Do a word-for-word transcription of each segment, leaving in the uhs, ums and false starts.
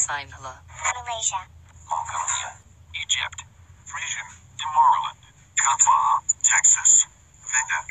Simhala, Malaysia, Mongolia, Egypt, Frisian, Tomorrowland, Qatar, Texas, Vinda.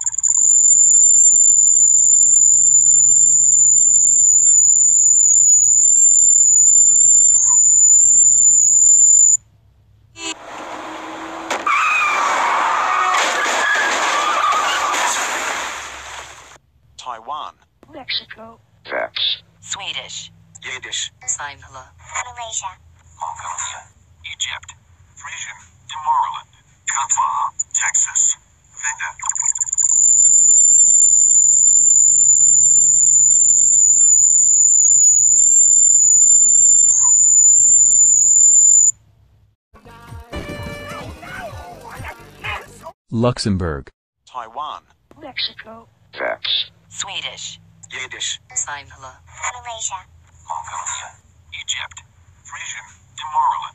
Taiwan, Mexico, Vex, Swedish, Yiddish, Simhala, Malaysia, Mongolia, Egypt, Frisian, Tomorrowland, Qatar, Texas, Vinda. Luxembourg, Taiwan, Mexico, Vex, Swedish, Yiddish, Simhala, Malaysia, Mongolia, Egypt, Frisian, Tomorrowland.